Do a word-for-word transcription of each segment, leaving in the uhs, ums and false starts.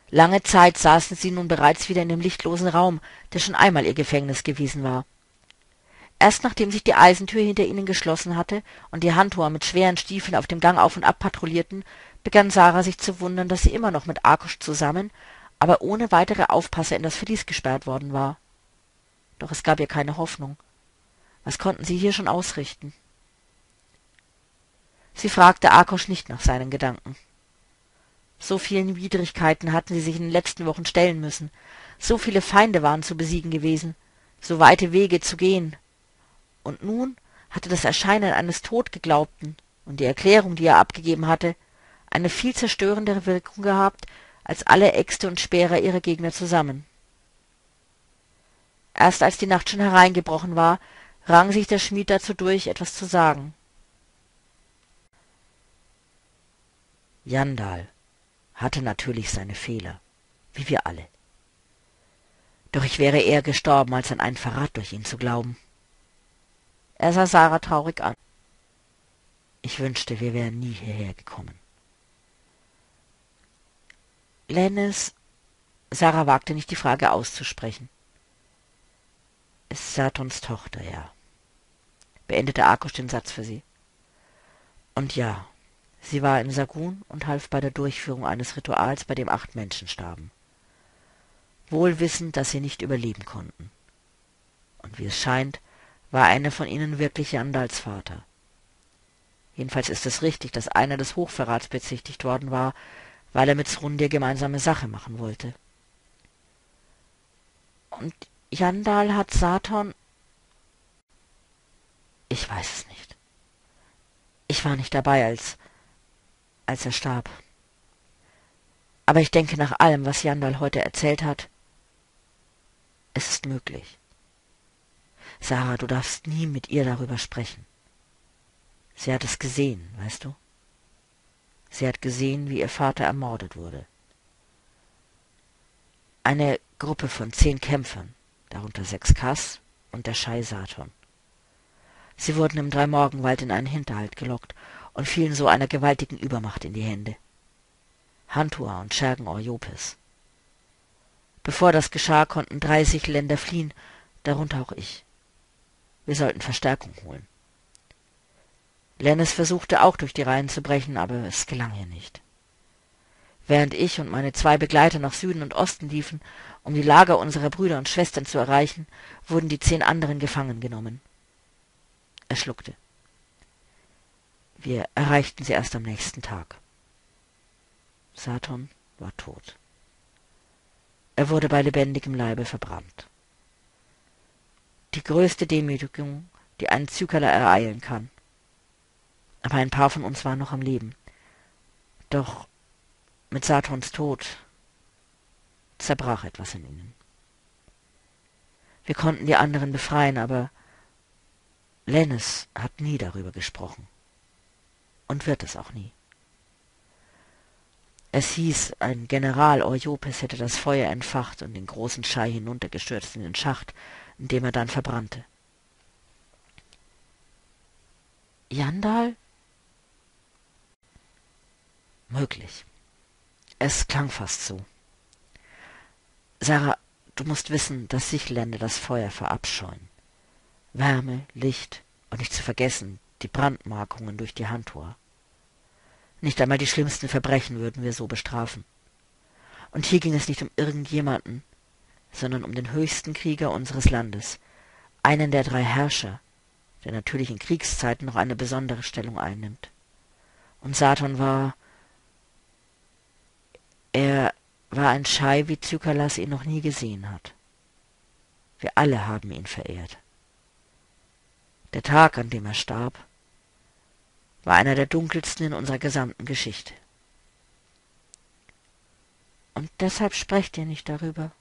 Lange Zeit saßen sie nun bereits wieder in dem lichtlosen Raum, der schon einmal ihr Gefängnis gewesen war. Erst nachdem sich die Eisentür hinter ihnen geschlossen hatte und die Handtuer mit schweren Stiefeln auf dem Gang auf und ab patrouillierten, begann Sarah sich zu wundern, dass sie immer noch mit Arkusch zusammen, aber ohne weitere Aufpasser in das Verlies gesperrt worden war. Doch es gab ihr keine Hoffnung. Was konnten sie hier schon ausrichten? Sie fragte Arkusch nicht nach seinen Gedanken. So vielen Widrigkeiten hatten sie sich in den letzten Wochen stellen müssen, so viele Feinde waren zu besiegen gewesen, so weite Wege zu gehen. Und nun hatte das Erscheinen eines Todgeglaubten und die Erklärung, die er abgegeben hatte, eine viel zerstörendere Wirkung gehabt als alle Äxte und Speere ihrer Gegner zusammen. Erst als die Nacht schon hereingebrochen war, rang sich der Schmied dazu durch, etwas zu sagen. Jandal hatte natürlich seine Fehler, wie wir alle. Doch ich wäre eher gestorben, als an einen Verrat durch ihn zu glauben. Er sah Sarah traurig an. Ich wünschte, wir wären nie hierher gekommen. Lennis, Sarah wagte nicht, die Frage auszusprechen. Ist Satons Tochter, ja, beendete Arkusch den Satz für sie. Und ja, sie war in Sagun und half bei der Durchführung eines Rituals, bei dem acht Menschen starben. Wohl wissend, dass sie nicht überleben konnten. Und wie es scheint, war einer von ihnen wirklich Jandals Vater. Jedenfalls ist es richtig, dass einer des Hochverrats bezichtigt worden war, weil er mit Srundir gemeinsame Sache machen wollte. Und Jandal hat Saton... Ich weiß es nicht. Ich war nicht dabei, als... als er starb. Aber ich denke, nach allem, was Jandal heute erzählt hat, es ist möglich. Sarah, du darfst nie mit ihr darüber sprechen. Sie hat es gesehen, weißt du? Sie hat gesehen, wie ihr Vater ermordet wurde. Eine Gruppe von zehn Kämpfern, darunter sechs Kas und der Schei Saton. Sie wurden im Dreimorgenwald in einen Hinterhalt gelockt und fielen so einer gewaltigen Übermacht in die Hände. Hantua und Schergen Orjopes. Bevor das geschah, konnten dreißig Länder fliehen, darunter auch ich. Wir sollten Verstärkung holen. Lennis versuchte auch durch die Reihen zu brechen, aber es gelang ihr nicht. Während ich und meine zwei Begleiter nach Süden und Osten liefen, um die Lager unserer Brüder und Schwestern zu erreichen, wurden die zehn anderen gefangen genommen. Er schluckte. Wir erreichten sie erst am nächsten Tag. Saton war tot. Er wurde bei lebendigem Leibe verbrannt. Die größte Demütigung, die einen Zykerler ereilen kann. Aber ein paar von uns waren noch am Leben. Doch mit Satons Tod zerbrach etwas in ihnen. Wir konnten die anderen befreien, aber Lennis hat nie darüber gesprochen. Und wird es auch nie. Es hieß, ein General Orjopes hätte das Feuer entfacht und den großen Schei hinuntergestürzt in den Schacht, in dem er dann verbrannte. Jandal? Möglich. Es klang fast so. Sarah, du musst wissen, dass Sichländer das Feuer verabscheuen. Wärme, Licht und nicht zu vergessen die Brandmarkungen durch die Handtor. Nicht einmal die schlimmsten Verbrechen würden wir so bestrafen. Und hier ging es nicht um irgendjemanden, sondern um den höchsten Krieger unseres Landes, einen der drei Herrscher, der natürlich in Kriegszeiten noch eine besondere Stellung einnimmt. Und Saton war... Er war ein Schei, wie Zykalas ihn noch nie gesehen hat. Wir alle haben ihn verehrt. Der Tag, an dem er starb, war einer der dunkelsten in unserer gesamten Geschichte. Und deshalb sprecht ihr nicht darüber?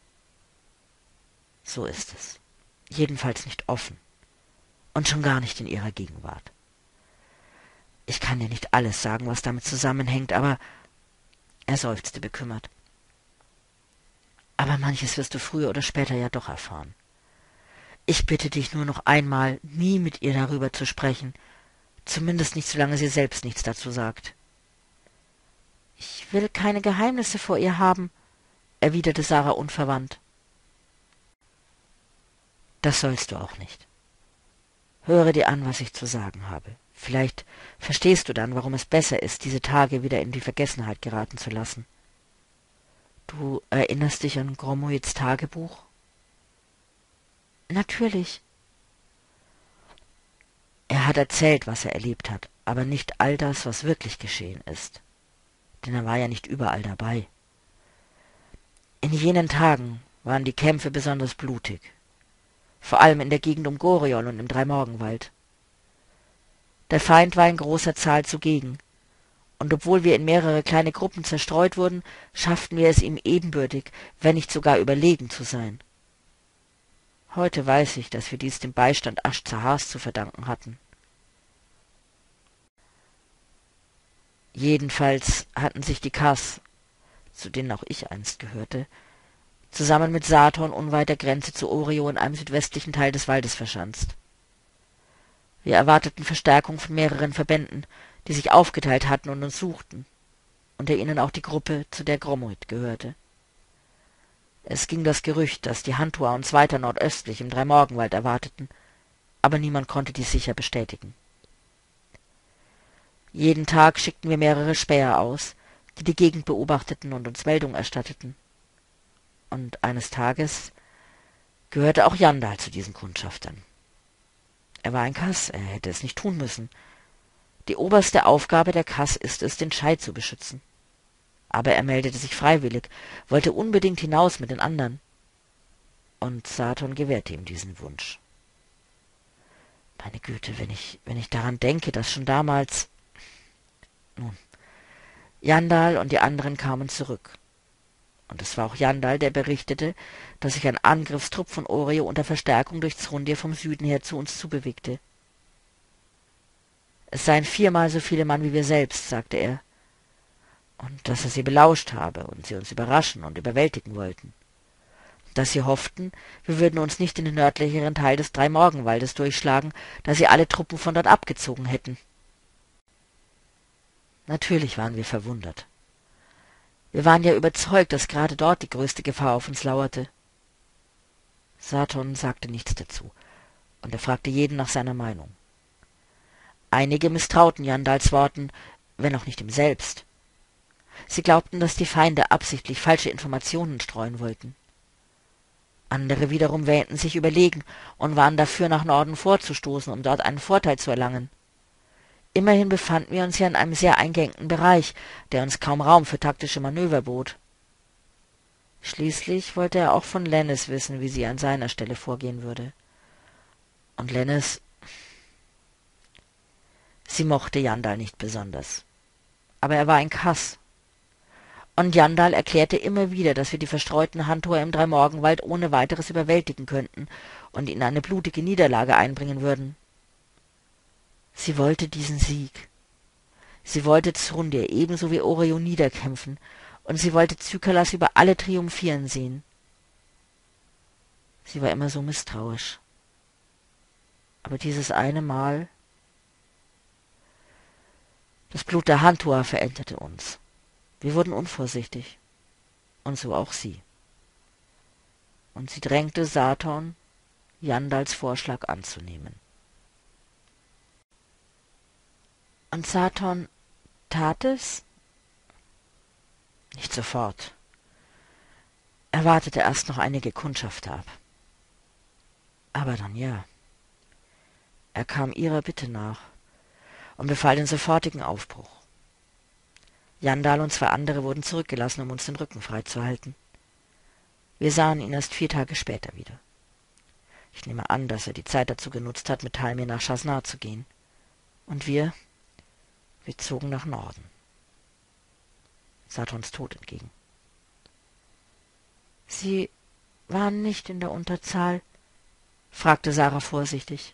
So ist es. Jedenfalls nicht offen. Und schon gar nicht in ihrer Gegenwart. Ich kann dir nicht alles sagen, was damit zusammenhängt, aber... Er seufzte bekümmert. Aber manches wirst du früher oder später ja doch erfahren. Ich bitte dich nur noch einmal, nie mit ihr darüber zu sprechen, zumindest nicht, solange sie selbst nichts dazu sagt. Ich will keine Geheimnisse vor ihr haben, erwiderte Sarah unverwandt. Das sollst du auch nicht. Höre dir an, was ich zu sagen habe. Vielleicht verstehst du dann, warum es besser ist, diese Tage wieder in die Vergessenheit geraten zu lassen. Du erinnerst dich an Gromoids Tagebuch? Natürlich. Er hat erzählt, was er erlebt hat, aber nicht all das, was wirklich geschehen ist. Denn er war ja nicht überall dabei. In jenen Tagen waren die Kämpfe besonders blutig. Vor allem in der Gegend um Gorion und im Dreimorgenwald. Der Feind war in großer Zahl zugegen, und obwohl wir in mehrere kleine Gruppen zerstreut wurden, schafften wir es ihm ebenbürtig, wenn nicht sogar überlegen zu sein. Heute weiß ich, dass wir dies dem Beistand Asch-Zahars zu verdanken hatten. Jedenfalls hatten sich die Kas, zu denen auch ich einst gehörte, zusammen mit Saturn unweit der Grenze zu Orio in einem südwestlichen Teil des Waldes verschanzt. Wir erwarteten Verstärkung von mehreren Verbänden, die sich aufgeteilt hatten und uns suchten, unter ihnen auch die Gruppe, zu der Gromoid gehörte. Es ging das Gerücht, dass die Hantua uns weiter nordöstlich im Dreimorgenwald erwarteten, aber niemand konnte dies sicher bestätigen. Jeden Tag schickten wir mehrere Späher aus, die die Gegend beobachteten und uns Meldung erstatteten. Und eines Tages gehörte auch Jandal zu diesen Kundschaftern. Er war ein Kas, er hätte es nicht tun müssen. Die oberste Aufgabe der Kas ist es, den Scheid zu beschützen. Aber er meldete sich freiwillig, wollte unbedingt hinaus mit den anderen. Und Saturn gewährte ihm diesen Wunsch. Meine Güte, wenn ich, wenn ich daran denke, dass schon damals... Nun, Jandal und die anderen kamen zurück. Und es war auch Jandal, der berichtete, dass sich ein Angriffstrupp von Orio unter Verstärkung durch Zrundir vom Süden her zu uns zubewegte. Es seien viermal so viele Mann wie wir selbst, sagte er, und dass er sie belauscht habe und sie uns überraschen und überwältigen wollten. Dass sie hofften, wir würden uns nicht in den nördlicheren Teil des Dreimorgenwaldes durchschlagen, da sie alle Truppen von dort abgezogen hätten. Natürlich waren wir verwundert. Wir waren ja überzeugt, dass gerade dort die größte Gefahr auf uns lauerte. Saturn sagte nichts dazu, und er fragte jeden nach seiner Meinung. Einige misstrauten Jandals Worten, wenn auch nicht ihm selbst. Sie glaubten, dass die Feinde absichtlich falsche Informationen streuen wollten. Andere wiederum wähnten sich überlegen und waren dafür, nach Norden vorzustoßen, um dort einen Vorteil zu erlangen. Immerhin befanden wir uns ja in einem sehr eingeengten Bereich, der uns kaum Raum für taktische Manöver bot. Schließlich wollte er auch von Lennis wissen, wie sie an seiner Stelle vorgehen würde. Und Lennis... Sie mochte Jandal nicht besonders. Aber er war ein Kas. Und Jandal erklärte immer wieder, dass wir die verstreuten Hantuer im Dreimorgenwald ohne weiteres überwältigen könnten und ihnen eine blutige Niederlage einbringen würden. Sie wollte diesen Sieg. Sie wollte Zrundir ebenso wie Orio niederkämpfen, und sie wollte Zykalas über alle triumphieren sehen. Sie war immer so misstrauisch. Aber dieses eine Mal... Das Blut der Hantua veränderte uns. Wir wurden unvorsichtig. Und so auch sie. Und sie drängte Saturn, Jandals Vorschlag anzunehmen. Und Saturn tat es? Nicht sofort. Er wartete erst noch einige Kundschafter ab. Aber dann ja. Er kam ihrer Bitte nach und befahl den sofortigen Aufbruch. Jandal und zwei andere wurden zurückgelassen, um uns den Rücken freizuhalten. Wir sahen ihn erst vier Tage später wieder. Ich nehme an, dass er die Zeit dazu genutzt hat, mit Talmir nach Chasnar zu gehen. Und wir... Wir zogen nach Norden. Saturns Tod entgegen. »Sie waren nicht in der Unterzahl?« fragte Sarah vorsichtig.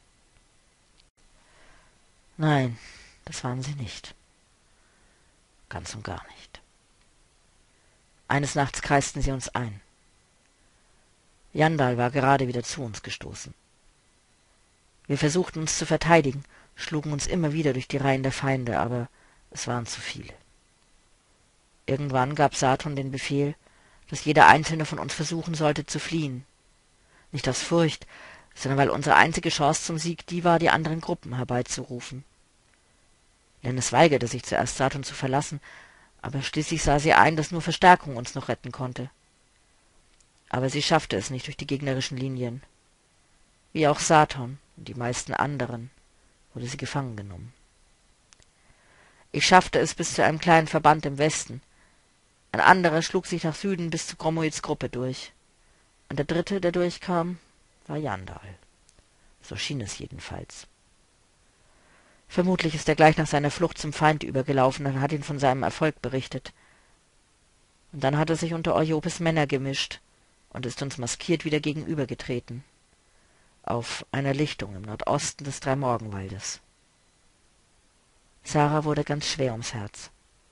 »Nein, das waren sie nicht. Ganz und gar nicht. Eines Nachts kreisten sie uns ein. Jandal war gerade wieder zu uns gestoßen. Wir versuchten uns zu verteidigen, schlugen uns immer wieder durch die Reihen der Feinde, aber es waren zu viele. Irgendwann gab Saturn den Befehl, dass jeder einzelne von uns versuchen sollte zu fliehen. Nicht aus Furcht, sondern weil unsere einzige Chance zum Sieg die war, die anderen Gruppen herbeizurufen. Lennis weigerte sich zuerst, Saturn zu verlassen, aber schließlich sah sie ein, dass nur Verstärkung uns noch retten konnte. Aber sie schaffte es nicht durch die gegnerischen Linien. Wie auch Saturn und die meisten anderen wurde sie gefangen genommen. Ich schaffte es bis zu einem kleinen Verband im Westen. Ein anderer schlug sich nach Süden bis zu Gromoids Gruppe durch. Und der dritte, der durchkam, war Jandal. So schien es jedenfalls. Vermutlich ist er gleich nach seiner Flucht zum Feind übergelaufen und hat ihn von seinem Erfolg berichtet. Und dann hat er sich unter Orjopes Männer gemischt und ist uns maskiert wieder gegenübergetreten. Auf einer Lichtung im Nordosten des Dreimorgenwaldes. Sarah wurde ganz schwer ums Herz.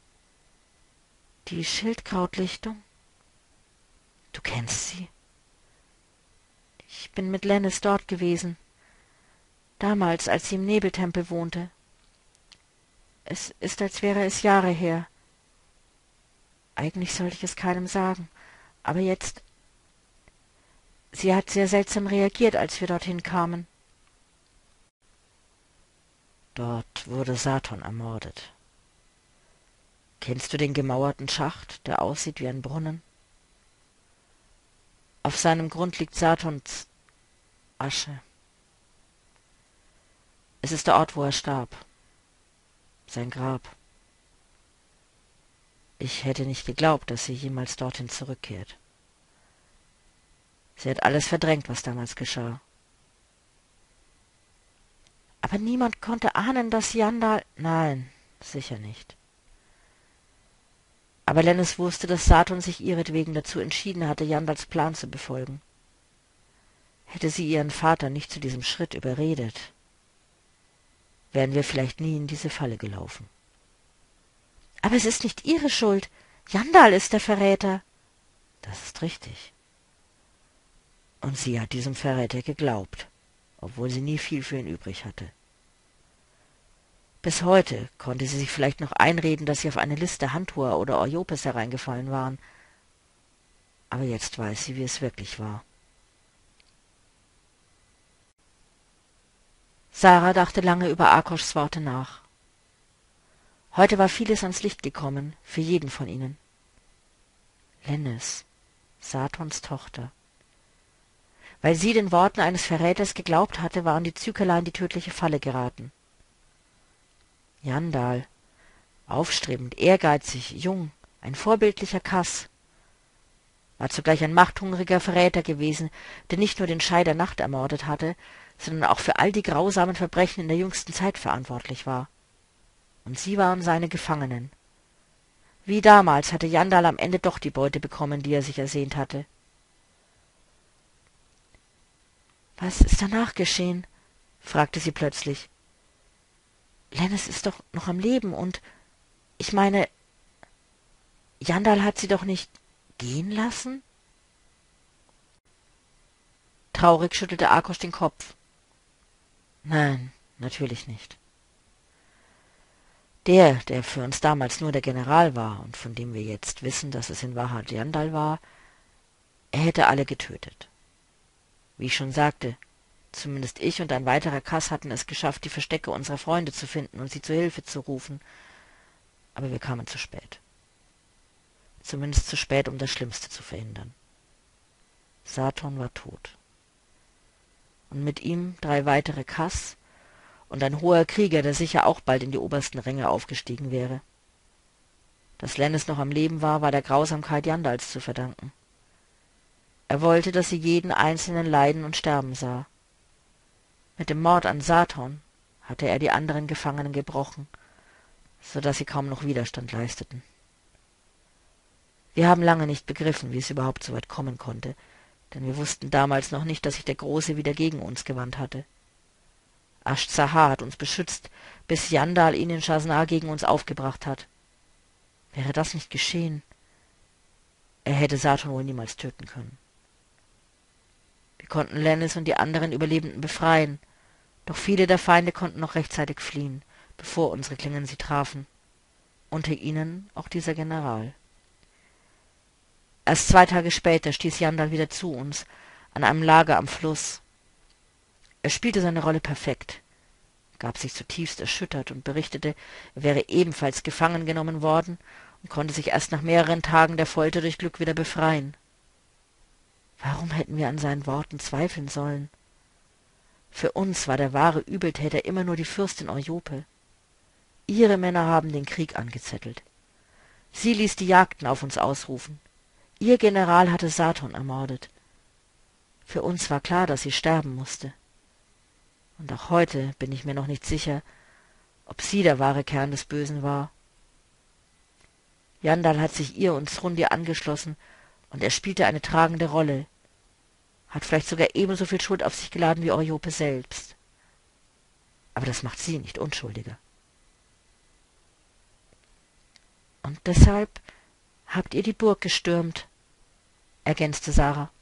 Die Schildkrautlichtung? Du kennst sie? Ich bin mit Lennis dort gewesen. Damals, als sie im Nebeltempel wohnte. Es ist, als wäre es Jahre her. Eigentlich sollte ich es keinem sagen, aber jetzt... Sie hat sehr seltsam reagiert, als wir dorthin kamen. Dort wurde Saturn ermordet. Kennst du den gemauerten Schacht, der aussieht wie ein Brunnen? Auf seinem Grund liegt Saturns Asche. Es ist der Ort, wo er starb. Sein Grab. Ich hätte nicht geglaubt, dass sie jemals dorthin zurückkehrt. Sie hat alles verdrängt, was damals geschah. Aber niemand konnte ahnen, dass Jandal... Nein, sicher nicht. Aber Lennis wusste, dass Saturn sich ihretwegen dazu entschieden hatte, Jandals Plan zu befolgen. Hätte sie ihren Vater nicht zu diesem Schritt überredet, wären wir vielleicht nie in diese Falle gelaufen. Aber es ist nicht ihre Schuld. Jandal ist der Verräter. Das ist richtig. Und sie hat diesem Verräter geglaubt, obwohl sie nie viel für ihn übrig hatte. Bis heute konnte sie sich vielleicht noch einreden, dass sie auf eine Liste Hantuer oder Orjopes hereingefallen waren. Aber jetzt weiß sie, wie es wirklich war. Sarah dachte lange über Akoshs Worte nach. Heute war vieles ans Licht gekommen, für jeden von ihnen. Lennis, Saturns Tochter. Weil sie den Worten eines Verräters geglaubt hatte, waren die Zykala in die tödliche Falle geraten. Jandal, aufstrebend, ehrgeizig, jung, ein vorbildlicher Kass, war zugleich ein machthungriger Verräter gewesen, der nicht nur den Schei der Nacht ermordet hatte, sondern auch für all die grausamen Verbrechen in der jüngsten Zeit verantwortlich war. Und sie waren seine Gefangenen. Wie damals hatte Jandal am Ende doch die Beute bekommen, die er sich ersehnt hatte. »Was ist danach geschehen?« fragte sie plötzlich. »Lennis ist doch noch am Leben und, ich meine, Jandal hat sie doch nicht gehen lassen?« Traurig schüttelte Akosh den Kopf. »Nein, natürlich nicht. Der, der für uns damals nur der General war und von dem wir jetzt wissen, dass es in Wahrheit Jandal war, er hätte alle getötet. Wie ich schon sagte, zumindest ich und ein weiterer Kass hatten es geschafft, die Verstecke unserer Freunde zu finden und sie zu Hilfe zu rufen. Aber wir kamen zu spät. Zumindest zu spät, um das Schlimmste zu verhindern. Saturn war tot. Und mit ihm drei weitere Kass und ein hoher Krieger, der sicher auch bald in die obersten Ränge aufgestiegen wäre. Dass Lennis noch am Leben war, war der Grausamkeit Jandals zu verdanken. Er wollte, dass sie jeden Einzelnen leiden und sterben sah. Mit dem Mord an Saturn hatte er die anderen Gefangenen gebrochen, so dass sie kaum noch Widerstand leisteten. Wir haben lange nicht begriffen, wie es überhaupt so weit kommen konnte, denn wir wussten damals noch nicht, dass sich der Große wieder gegen uns gewandt hatte. Ash't-Zahar hat uns beschützt, bis Jandal ihn in Shasnar gegen uns aufgebracht hat. Wäre das nicht geschehen, er hätte Saturn wohl niemals töten können. Wir konnten Lennis und die anderen Überlebenden befreien, doch viele der Feinde konnten noch rechtzeitig fliehen, bevor unsere Klingen sie trafen. Unter ihnen auch dieser General. Erst zwei Tage später stieß Jandal wieder zu uns, an einem Lager am Fluss. Er spielte seine Rolle perfekt, gab sich zutiefst erschüttert und berichtete, er wäre ebenfalls gefangen genommen worden und konnte sich erst nach mehreren Tagen der Folter durch Glück wieder befreien. Warum hätten wir an seinen Worten zweifeln sollen? Für uns war der wahre Übeltäter immer nur die Fürstin Eujope. Ihre Männer haben den Krieg angezettelt. Sie ließ die Jagden auf uns ausrufen. Ihr General hatte Saturn ermordet. Für uns war klar, dass sie sterben musste. Und auch heute bin ich mir noch nicht sicher, ob sie der wahre Kern des Bösen war. Jandal hat sich ihr und Srundir angeschlossen, und er spielte eine tragende Rolle, hat vielleicht sogar ebenso viel Schuld auf sich geladen wie Eujope selbst. Aber das macht sie nicht unschuldiger. Und deshalb habt ihr die Burg gestürmt, ergänzte Sarah.